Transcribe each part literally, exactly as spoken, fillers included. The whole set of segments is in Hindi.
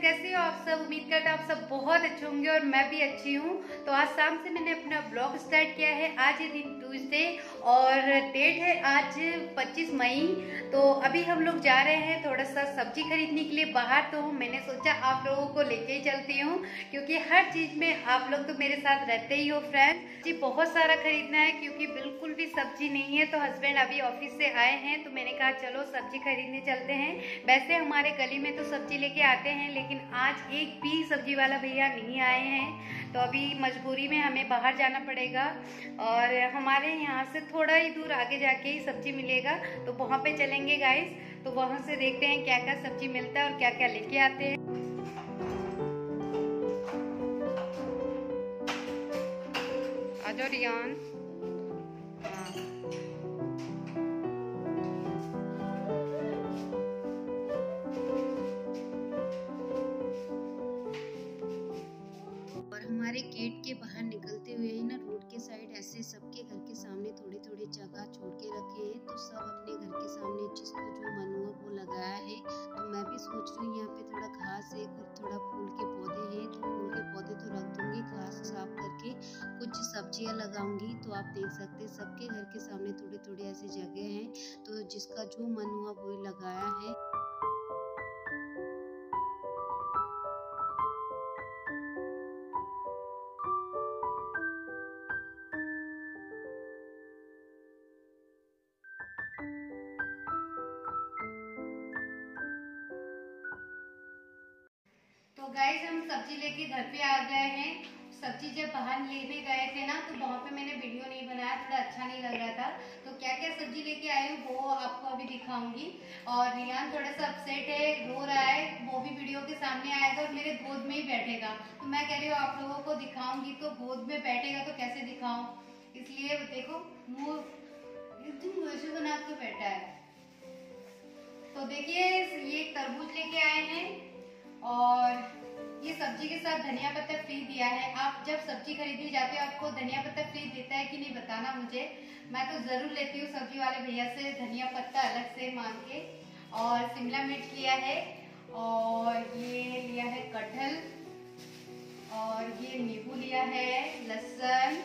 कैसे हो आप सब। उम्मीद करता हूँ आप सब बहुत अच्छे होंगे और मैं भी अच्छी हूँ। तो आज शाम से मैंने अपना ब्लॉग स्टार्ट किया है। आज है दिन ट्यूसडे और डेट है आज पच्चीस मई। तो अभी हम लोग जा रहे हैं थोड़ा सा सब्जी खरीदने के लिए बाहर। तो मैंने सोचा आप लोगों को लेके ही चलती हूँ, क्योंकि हर चीज में आप लोग तो मेरे साथ रहते ही हो फ्रेंड जी। बहुत सारा खरीदना है क्योंकि बिल्कुल भी सब्जी नहीं है। तो हस्बैंड अभी ऑफिस से आए हैं तो मैंने कहा चलो सब्जी खरीदने चलते हैं। वैसे हमारे गली में तो सब्जी लेके आते हैं, लेकिन आज एक भी सब्जी वाला भैया नहीं आए हैं। तो अभी मजबूरी में हमें बाहर जाना पड़ेगा और हमारे यहाँ से थोड़ा ही दूर आगे जाके ही सब्जी मिलेगा, तो वहाँ पे चलेंगे गाइस। तो वहाँ से देखते हैं क्या क्या सब्जी मिलता है और क्या क्या लेके आते हैं। आजो रियान। हमारे गेट के बाहर निकलते हुए ही ना रोड के साइड ऐसे सबके घर के सामने थोड़ी थोड़ी जगह छोड़ के रखे हैं। तो सब अपने घर के सामने जिसको जो मन हुआ वो लगाया है। तो मैं भी सोच रही हूँ यहाँ पे थोड़ा घास है और थोड़ा फूल के पौधे हैं, तो फूल के पौधे तो रख दूंगी, घास साफ करके कुछ सब्जियाँ लगाऊंगी। तो आप देख सकते हैं सबके घर के सामने थोड़ी थोड़ी ऐसी जगह है, तो जिसका जो मन हुआ वो लगाया है। तो गाइस हम सब्जी लेके घर पे आ गए हैं। सब्जी जब बाहर लेने गए थे ना तो वहाँ पे मैंने वीडियो नहीं बनाया, थोड़ा अच्छा नहीं लग रहा था। तो क्या क्या सब्जी लेके आई हूँ वो आपको अभी दिखाऊंगी। और रियान थोड़ा सा अपसेट है, रो रहा है, वो भी वीडियो के सामने आएगा और मेरे गोद में ही बैठेगा। तो मैं कह रही हूँ आप लोगों को दिखाऊंगी, तो गोद में बैठेगा तो कैसे दिखाऊं, इसलिए देखो मुँह एकदम वैसे बना के बैठा है। तो देखिए ये तरबूज लेके आए हैं और ये सब्जी के साथ धनिया पत्ता फ्री दिया है। आप जब सब्जी खरीदने जाते हो आपको धनिया पत्ता फ्री देता है कि नहीं बताना मुझे। मैं तो जरूर लेती हूँ सब्जी वाले भैया से धनिया पत्ता अलग से मांग के। और शिमला मिर्च लिया है और ये लिया है कटहल और ये नींबू लिया है, लहसुन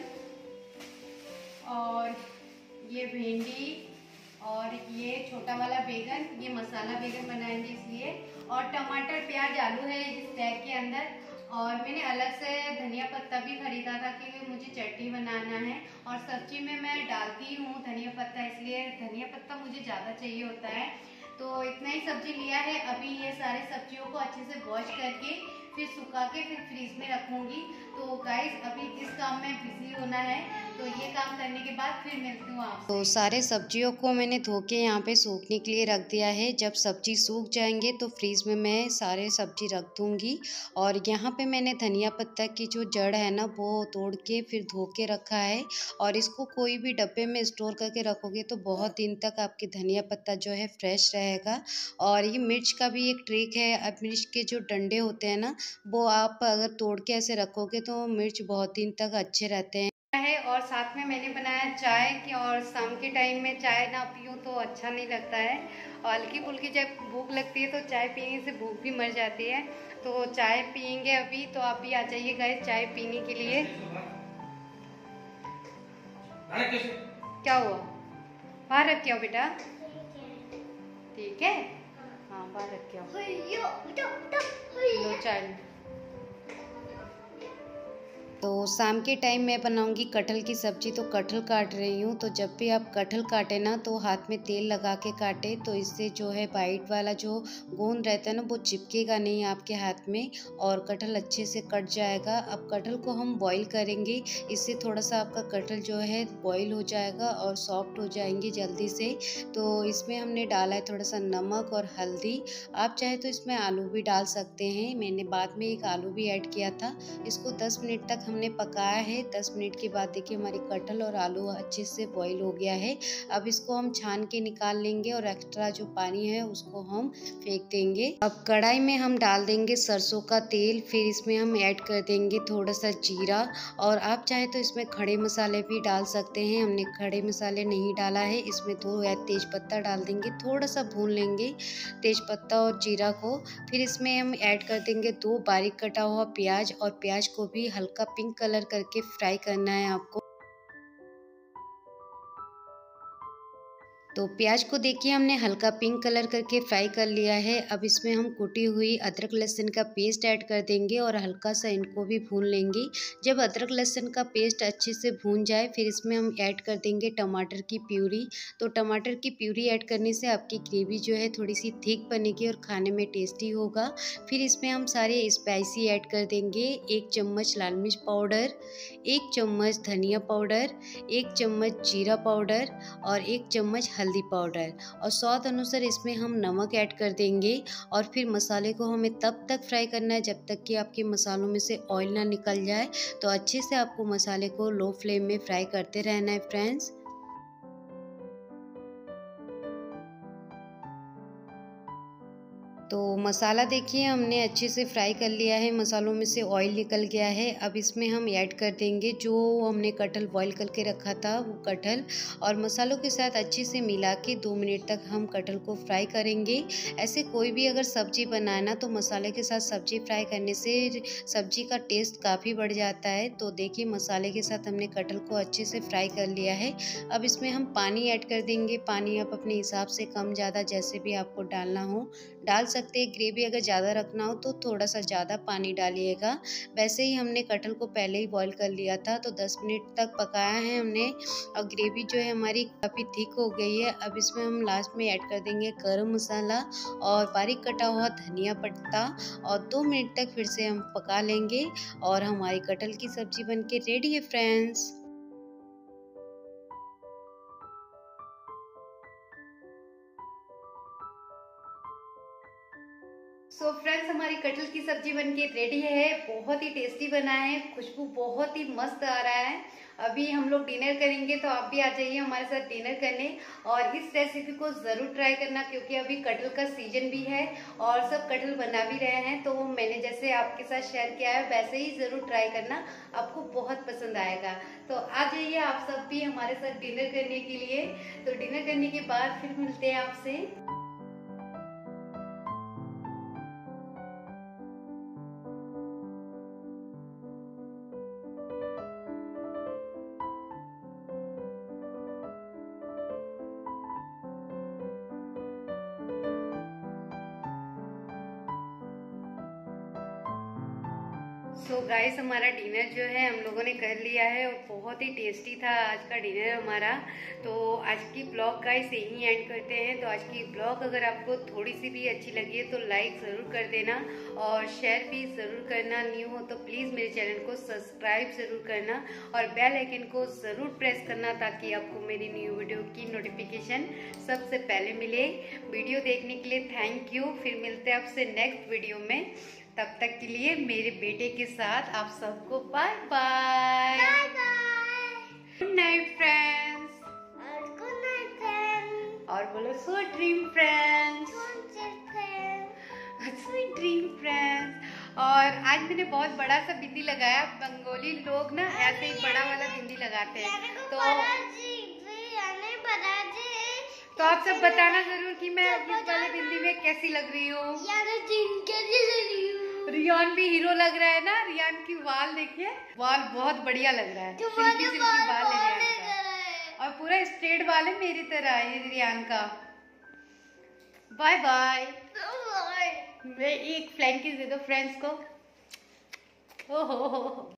और ये भिंडी और ये छोटा वाला बैगन, ये मसाला बैगन बनाएंगे इसलिए। और टमाटर प्याज आलू है इस बैग के अंदर। और मैंने अलग से धनिया पत्ता भी खरीदा था क्योंकि मुझे चटनी बनाना है। और सब्जी में मैं डालती हूँ धनिया पत्ता, इसलिए धनिया पत्ता मुझे ज़्यादा चाहिए होता है। तो इतना ही सब्जी लिया है। अभी ये सारे सब्जियों को अच्छे से वॉश करके फिर सुखा के फिर फ्रीज में रखूंगी। तो गाइस अभी इस काम में बिजी होना है, तो ये काम करने के बाद फिर मिलती हूँ आपसे। तो सारे सब्जियों को मैंने धो के यहाँ पे सूखने के लिए रख दिया है। जब सब्जी सूख जाएंगे तो फ्रीज में मैं सारे सब्जी रख दूंगी। और यहाँ पे मैंने धनिया पत्ता की जो जड़ है ना वो तोड़ के फिर धो के रखा है। और इसको कोई भी डब्बे में स्टोर करके रखोगे तो बहुत दिन तक आपके धनिया पत्ता जो है फ्रेश रहेगा। और ये मिर्च का भी एक ट्रिक है, अब मिर्च के जो डंडे होते हैं ना वो आप अगर तोड़ के ऐसे रखोगे तो मिर्च बहुत दिन तक अच्छे रहते हैं है। और साथ में मैंने बनाया चाय की, और शाम के टाइम में चाय ना पीऊँ तो अच्छा नहीं लगता है। और हल्की फुल्की जब भूख लगती है तो चाय पीने से भूख भी मर जाती है। तो चाय पियेंगे अभी, तो आप भी आ जाइए गाइस चाय पीने के लिए। क्या हुआ, बाहर रख के आओ बेटा, ठीक है हाँ बाहर रख के आओ, लो चाय। तो शाम के टाइम मैं बनाऊंगी कटहल की सब्जी। तो कटहल काट रही हूँ। तो जब भी आप कटहल काटे ना तो हाथ में तेल लगा के काटे, तो इससे जो है वाइट वाला जो गोंद रहता है ना वो चिपकेगा नहीं आपके हाथ में और कटहल अच्छे से कट जाएगा। अब कटहल को हम बॉईल करेंगे, इससे थोड़ा सा आपका कटहल जो है बॉईल हो जाएगा और सॉफ्ट हो जाएंगे जल्दी से। तो इसमें हमने डाला है थोड़ा सा नमक और हल्दी। आप चाहे तो इसमें आलू भी डाल सकते हैं, मैंने बाद में एक आलू भी ऐड किया था। इसको दस मिनट तक हमने पकाया है। दस मिनट के बाद देखिए हमारी कटहल और आलू अच्छे से बॉईल हो गया है। अब इसको हम छान के निकाल लेंगे और एक्स्ट्रा जो पानी है उसको हम फेंक देंगे। अब कढ़ाई में हम डाल देंगे सरसों का तेल, फिर इसमें हम ऐड कर देंगे थोड़ा सा जीरा, और आप चाहे तो इसमें खड़े मसाले भी डाल सकते हैं। हमने खड़े मसाले नहीं डाला है। इसमें दो तेज पत्ता डाल देंगे, थोड़ा सा भून लेंगे तेज पत्ता और जीरा को। फिर इसमें हम ऐड कर देंगे दो बारीक कटा हुआ प्याज, और प्याज को भी हल्का पिंक कलर करके फ्राई करना है आपको। तो प्याज को देखिए हमने हल्का पिंक कलर करके फ्राई कर लिया है। अब इसमें हम कुटी हुई अदरक लहसुन का पेस्ट ऐड कर देंगे और हल्का सा इनको भी भून लेंगे। जब अदरक लहसुन का पेस्ट अच्छे से भून जाए फिर इसमें हम ऐड कर देंगे टमाटर की प्यूरी। तो टमाटर की प्यूरी ऐड करने से आपकी ग्रेवी जो है थोड़ी सी थिक बनेगी और खाने में टेस्टी होगा। फिर इसमें हम सारे स्पाइसी ऐड कर देंगे। एक चम्मच लाल मिर्च पाउडर, एक चम्मच धनिया पाउडर, एक चम्मच जीरा पाउडर और एक चम्मच हल्दी पाउडर, और स्वाद अनुसार इसमें हम नमक ऐड कर देंगे। और फिर मसाले को हमें तब तक फ्राई करना है जब तक कि आपके मसालों में से ऑयल ना निकल जाए। तो अच्छे से आपको मसाले को लो फ्लेम में फ्राई करते रहना है फ्रेंड्स। तो मसाला देखिए हमने अच्छे से फ्राई कर लिया है, मसालों में से ऑयल निकल गया है। अब इसमें हम ऐड कर देंगे जो हमने कटहल बॉईल करके रखा था वो कटहल, और मसालों के साथ अच्छे से मिला के दो मिनट तक हम कटहल को फ्राई करेंगे। ऐसे कोई भी अगर सब्जी बनाए ना तो मसाले के साथ सब्जी फ्राई करने से सब्जी का टेस्ट काफ़ी बढ़ जाता है। तो देखिए मसाले के साथ हमने कटहल को अच्छे से फ्राई कर लिया है। अब इसमें हम पानी ऐड कर देंगे। पानी आप अपने हिसाब से कम ज़्यादा जैसे भी आपको डालना हो डाल सकते हैं। ग्रेवी अगर ज़्यादा रखना हो तो थोड़ा सा ज़्यादा पानी डालिएगा। वैसे ही हमने कटहल को पहले ही बॉईल कर लिया था तो दस मिनट तक पकाया है हमने, और ग्रेवी जो है हमारी काफ़ी थिक हो गई है। अब इसमें हम लास्ट में ऐड कर देंगे गरम मसाला और बारीक कटा हुआ धनिया पत्ता, और दो मिनट तक फिर से हम पका लेंगे और हमारी कटहल की सब्जी बनके रेडी है फ्रेंड्स। सो so फ्रेंड्स हमारी कटहल की सब्जी बनके रेडी है। बहुत ही टेस्टी बना है, खुशबू बहुत ही मस्त आ रहा है। अभी हम लोग डिनर करेंगे तो आप भी आ जाइए हमारे साथ डिनर करने, और इस रेसिपी को ज़रूर ट्राई करना क्योंकि अभी कटहल का सीजन भी है और सब कटहल बना भी रहे हैं। तो मैंने जैसे आपके साथ शेयर किया है वैसे ही ज़रूर ट्राई करना, आपको बहुत पसंद आएगा। तो आ जाइए आप सब भी हमारे साथ डिनर करने के लिए। तो डिनर करने के बाद फिर मिलते हैं आपसे। सो so गाइस हमारा डिनर जो है हम लोगों ने कर लिया है और बहुत ही टेस्टी था आज का डिनर हमारा। तो आज की ब्लॉग गाइस यहीं एंड करते हैं। तो आज की ब्लॉग अगर आपको थोड़ी सी भी अच्छी लगी है तो लाइक ज़रूर कर देना और शेयर भी ज़रूर करना। न्यू हो तो प्लीज़ मेरे चैनल को सब्सक्राइब ज़रूर करना और बेल आइकन को ज़रूर प्रेस करना ताकि आपको मेरी न्यू वीडियो की नोटिफिकेशन सबसे पहले मिले। वीडियो देखने के लिए थैंक यू। फिर मिलते हैं आपसे नेक्स्ट वीडियो में। तब तक के लिए मेरे बेटे के साथ आप सबको bye bye. Good night friends. Good night friends. और बोलो sweet dream friends. Sweet dream friends. और आज मैंने बहुत बड़ा सा बिंदी लगाया। बंगाली लोग ना ऐसे ही बड़ा वाला बिंदी लगाते हैं। तो तो आप सब बताना जरूर कि मैं इस वाले बिंदी में कैसी लग रही हूँ। रियान भी हीरो लग रहा है ना। रियान की बाल देखिए, बाल बहुत बढ़िया लग रहा है। सिल्की सिल्की बाल है रियान का, और पूरा स्ट्रेट बाल है मेरी तरह है रियान का। Bye bye. मैं एक फ्लैंकिस दे दो फ्रेंड्स को। ओहो।